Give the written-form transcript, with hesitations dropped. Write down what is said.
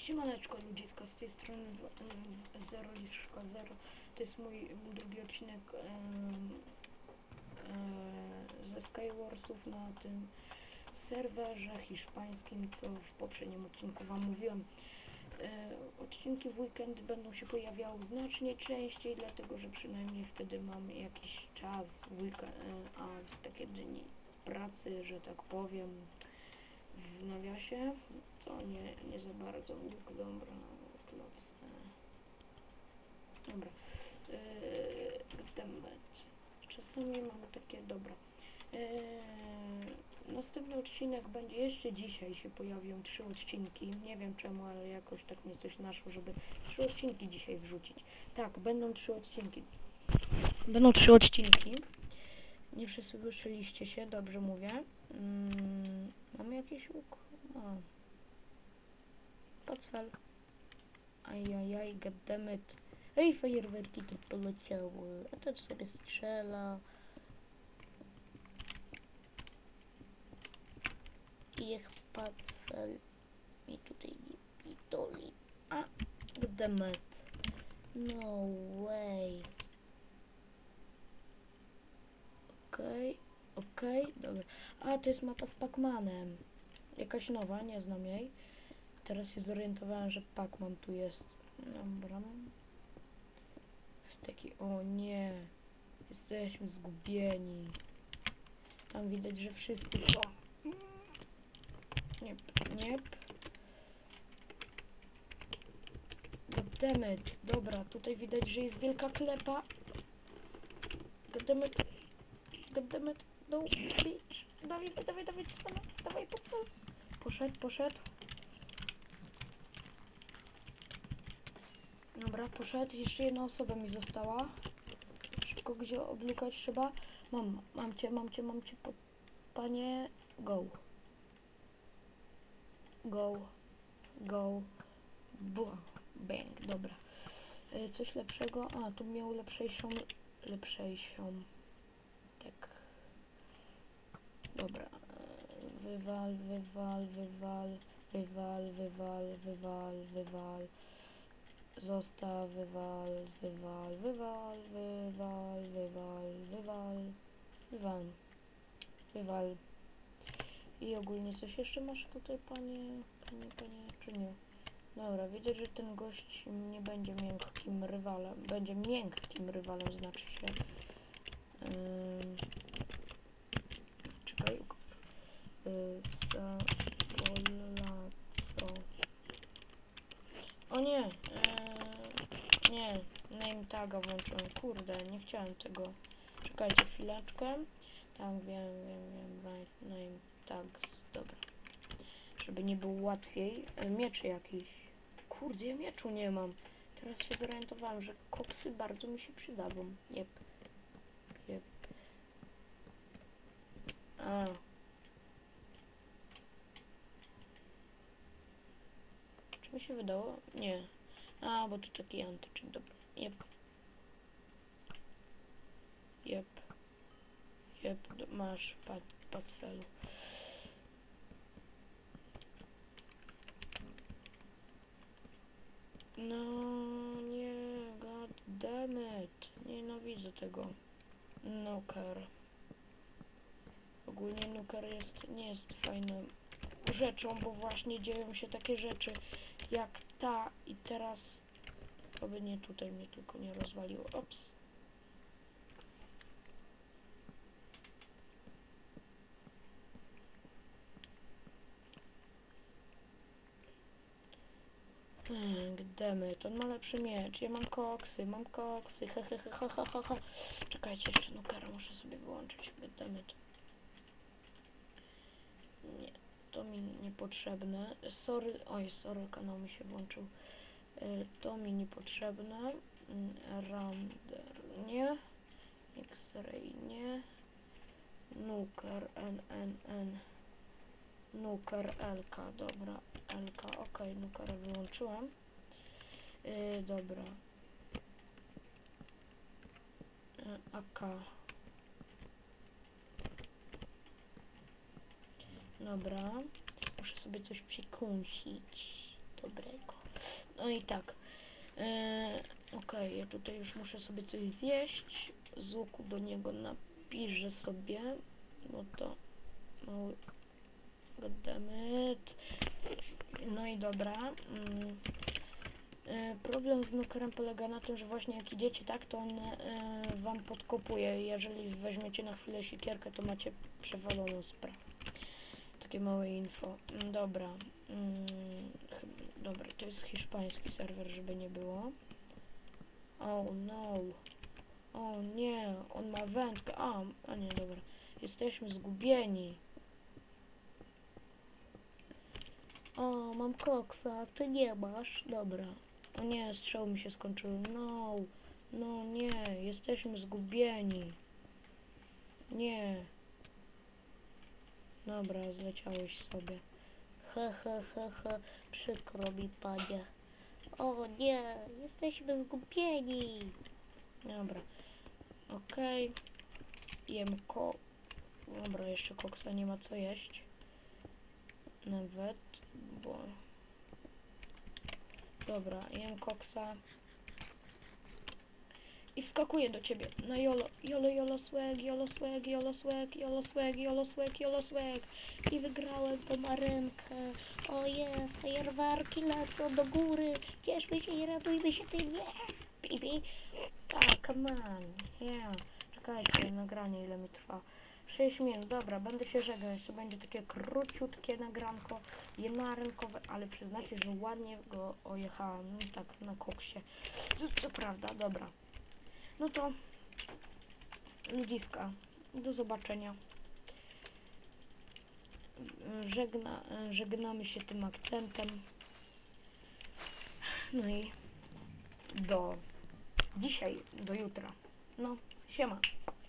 Siemaneczko ludziska, z tej strony Zero Liszka Zero. To jest mój drugi odcinek ze Skywarsów na tym serwerze hiszpańskim, co w poprzednim odcinku wam mówiłem. Odcinki w weekend będą się pojawiały znacznie częściej, dlatego że przynajmniej wtedy mam jakiś czas, a w takie dni pracy, że tak powiem, w nawiasie, to nie za bardzo. Dobra, dobra. Czasami mam takie, dobra. Następny odcinek będzie, jeszcze dzisiaj się pojawią 3 odcinki, nie wiem czemu, ale jakoś tak mnie coś naszło, żeby 3 odcinki dzisiaj wrzucić. Tak, będą 3 odcinki. Będą 3 odcinki. Nie przesłyszeliście się, dobrze mówię. Mamy jakiś łuk? Pacfel. Ajajaj, goddammit. Ej, fajerwerki tu poleciały. A to sobie strzela. I niech Pacfel mi tutaj nie pitoli. A, goddammit. No way. Okej, dobra. A, to jest mapa z Pac-Manem. Jakaś nowa, nie znam jej. Teraz się zorientowałem, że Pac-Man tu jest. Dobra. Taki, o nie. Jesteśmy zgubieni. Tam widać, że wszyscy są. Nie. Goddammit. Dobra, tutaj widać, że jest wielka klepa. Goddammit. No, bitch. Dawaj, stana. Dawaj, poszedł. Dobra, poszedł. Jeszcze jedna osoba mi została. Szybko gdzie oblukać trzeba. Mam cię, panie. Go. Bang, dobra. Coś lepszego. A, tu miał lepszejszą. Tak. Dobra. Wywal. Zostaw, wywal. I ogólnie coś jeszcze masz tutaj, panie, czy nie? Dobra, widzę, że ten gość nie będzie miękkim rywalem. Będzie miękkim rywalem, znaczy się. Czekaj. O nie! Nie, name taga włączyłem. Kurde, nie chciałem tego. Czekajcie chwileczkę. Tak, wiem. Right, name tags. Dobra. Żeby nie było łatwiej. Miecze jakiś. Kurde, ja mieczu nie mam. Teraz się zorientowałem, że koksy bardzo mi się przydadzą. Jep. A. Czy mi się wydało? Nie. A, bo to taki antyczyn. Dobra. Jep. Masz Pacfelu. No nie, god damn it. Nienawidzę tego. Nuker. Ogólnie Nuker nie jest fajną rzeczą, bo właśnie dzieją się takie rzeczy jak ta i teraz, oby nie tutaj mnie tylko nie rozwaliło. Ops. Goddammit, on ma lepszy miecz. Ja mam koksy. Czekajcie, jeszcze Nukera muszę sobie wyłączyć. Goddammit. Nie, to mi niepotrzebne. Sorry, kanał mi się włączył. To mi niepotrzebne. Render nie. X-ray nie. Nuker NNN. Nuker LK, dobra. LK, okej, Nukera wyłączyłem. Dobra. AK. Dobra. Muszę sobie coś przekąsić. dobrego. No i tak. Okej, ja tutaj już muszę sobie coś zjeść. Z łuku do niego napiszę sobie. No to mały goddammit. No i dobra. Problem z Knockerem polega na tym, że właśnie jak idziecie tak, to on wam podkopuje. Jeżeli weźmiecie na chwilę siekierkę, to macie przewaloną sprawę. Takie małe info. Dobra. Dobra, to jest hiszpański serwer, żeby nie było. Oh no. O nie, on ma wędkę. A nie, dobra. Jesteśmy zgubieni. O, mam koksa, ty nie masz. Dobra. O nie, strzał mi się skończył. No. No nie, jesteśmy zgubieni. Nie. Dobra, zleciałeś sobie. Przykro mi, panie. O nie, jesteśmy zgubieni. Dobra. Okej. Jem Dobra, jeszcze koksa nie ma co jeść. Nawet, bo... Dobra, jem koksa. I wskakuję do ciebie na jolo. Jolo swag, jolo swag, jolo swag, jolo swag, jolo swag, jolo swag. I wygrałem tą arenkę. Oje, fajerwerki lecą do góry. Cieszmy się i radujmy się tym. Yeah, baby. Come on. Yeah. Czekajcie, nagranie ile mi trwa. 6 minut, dobra, będę się żegnać. To będzie takie króciutkie nagranko, jednoarenkowe, ale przyznacie, że ładnie go ojechałem. No tak, na koksie. Co prawda, dobra. No to ludziska, do zobaczenia. Żegnamy się tym akcentem. No i do dzisiaj, do jutra. No, siema.